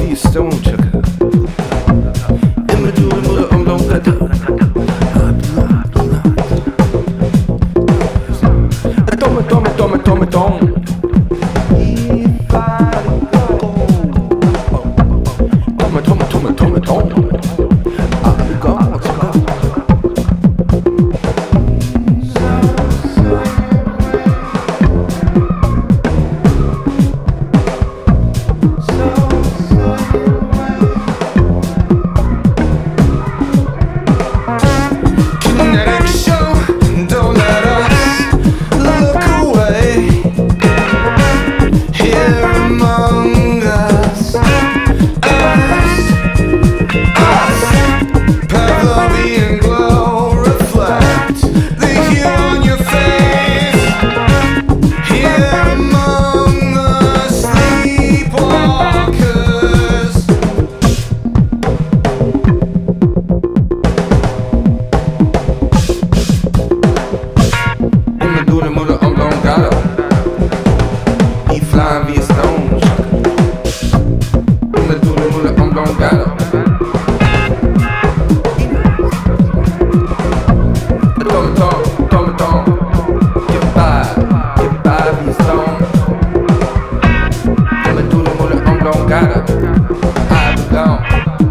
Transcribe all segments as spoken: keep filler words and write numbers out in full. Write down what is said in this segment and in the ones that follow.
wie stone chaka. In Medulla, Mulla, umlong kata. Tome, tome, tome, tome, tome. Tome, tome, tome, tome, tome. Flying via stone, Medulla, Mulla, umlong kata. Tome, tome, tome, tome. Get by, get by via stone. Medulla, Mulla, umlong kata. I be gone.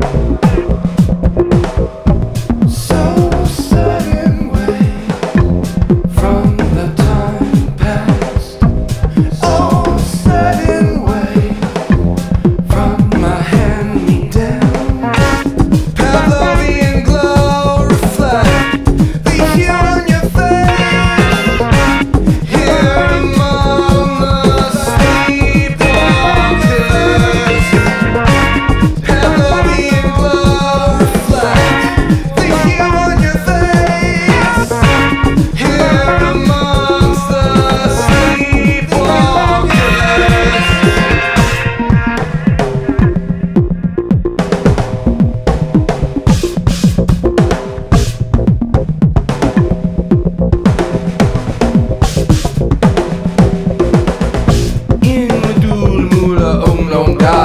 So sudden way from the time past. Oh, umlong kata.